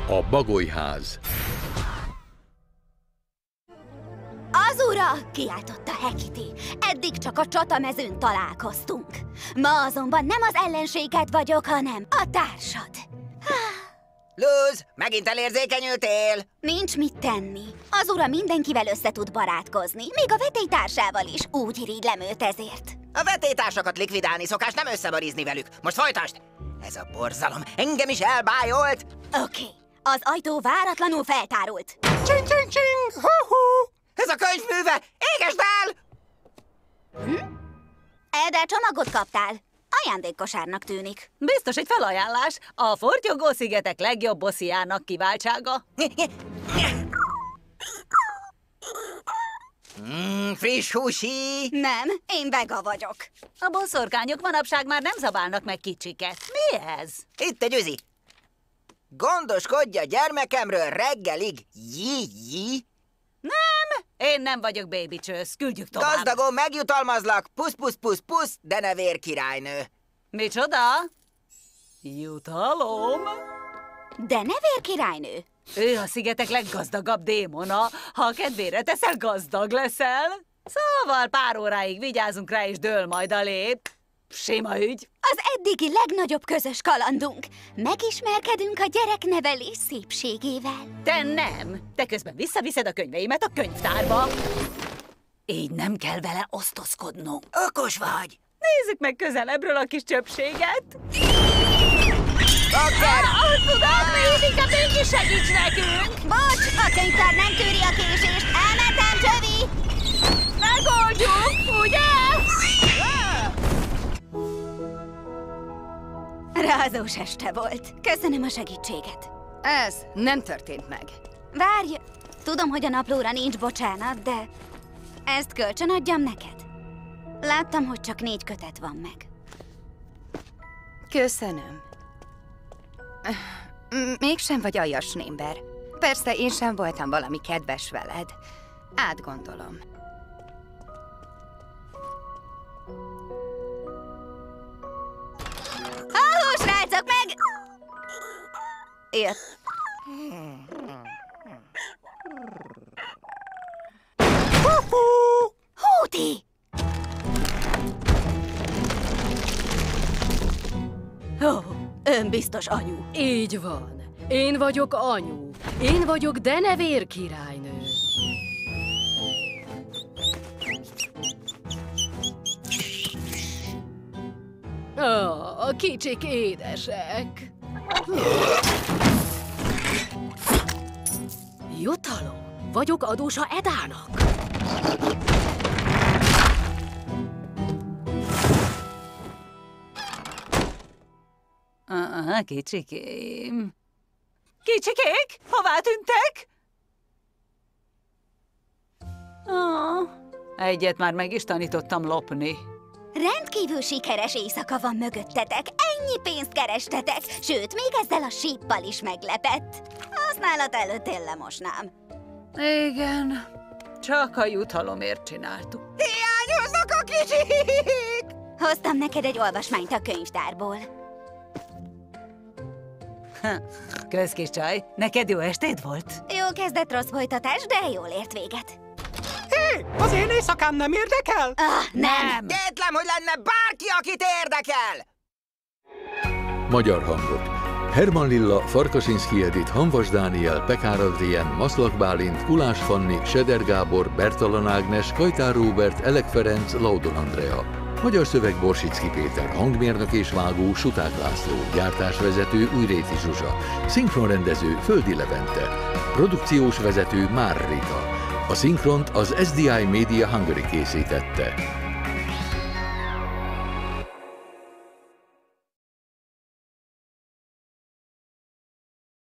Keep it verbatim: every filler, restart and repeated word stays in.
A Bagolyház. Az ura! Kiáltotta Hekiti. Eddig csak a csatamezőn találkoztunk. Ma azonban nem az ellenséged vagyok, hanem a társad. Luz, megint elérzékenyültél? Nincs mit tenni. Az ura mindenkivel össze tud barátkozni, még a vetélytársával is. Úgy irigylem őt ezért. A vetélytársakat likvidálni szokás, nem összebarizni velük. Most folytasd! Ez a borzalom engem is elbájolt! Oké, okay. Az ajtó váratlanul feltárult. Csing, csing, csing! Hú-hú! Ez a könyvműve! Égesd el! Hm? De csomagot kaptál. Ajándékkosárnak tűnik. Biztos egy felajánlás. A Fortyogó-szigetek legjobb bossziának kiváltsága. Mm, friss húsi! Nem, én vega vagyok. A boszorkányok manapság már nem zabálnak meg kicsiket. Mi ez? Itt egy üzi. Gondoskodj a gyermekemről reggelig. Jí-jí. Nem, én nem vagyok bébicsősz. Küldjük tovább. Gazdagon megjutalmazlak. Pusz, pusz, pusz, pusz, de ne vérkirálynő. Micsoda? Jutalom? De ne vérkirálynő. Ő a szigetek leggazdagabb démona. Ha a kedvére teszel, gazdag leszel. Szóval pár óráig vigyázunk rá, és dől majd a lép. Sima ügy. Az eddigi legnagyobb közös kalandunk. Megismerkedünk a gyereknevelés szépségével. Te nem. Te közben visszaviszed a könyveimet a könyvtárba. Így nem kell vele osztozkodnunk. Okos vagy. Nézzük meg közelebbről a kis csöpséget. Doktor! Ah, tudom, Révika, mégis segíts nekünk! Bocs, a könyvtár nem tűri a késést. Elmentem, Csövi! Megoldjuk, ugye? Rázós este volt. Köszönöm a segítséget. Ez nem történt meg. Várj! Tudom, hogy a naplóra nincs bocsánat, de ezt kölcsön adjam neked. Láttam, hogy csak négy kötet van meg. Köszönöm. Mégsem vagy aljas némber. Persze én sem voltam valami kedves veled. Átgondolom. Halló, srácok, meg... Jött. Húti! Ó, ön biztos anyu. Így van. Én vagyok anyu. Én vagyok Denevér királynő. Ó, a kicsik édesek. Jutalom. Vagyok adósa Edának. Ah, kicsikém. Kicsikék, hová tűntek? Ah, egyet már meg is tanítottam lopni. Rendkívül sikeres éjszaka van mögöttetek. Ennyi pénzt kerestetek, sőt, még ezzel a síppal is meglepett. Használat előtt én lemosnám. Igen, csak a jutalomért csináltuk. Hiányoznak a kicsik! Hoztam neked egy olvasmányt a könyvtárból. Kösz, kis csaj, neked jó estéd volt? Jó kezdett, rossz folytatás, de jól ért véget. Hé, az én éjszakám nem érdekel? Ah, nem! Kétlem, hogy lenne bárki, akit érdekel! Magyar hangok. Herman Lilla, Farkasinszky Edith, Hanvas Dániel, Pekár Adrien, Maszlak Bálint, Kulás Fanni, Seder Gábor, Bertalan Ágnes, Kajtár Róbert, Elek Ferenc, Laudon Andrea. Magyar szöveg Borsicki Péter, hangmérnök és vágó Suták László, gyártásvezető Újréti Zsuzsa, szinkronrendező Földi Levente, produkciós vezető Már Rita. A szinkront az es dé i Media Hungary készítette.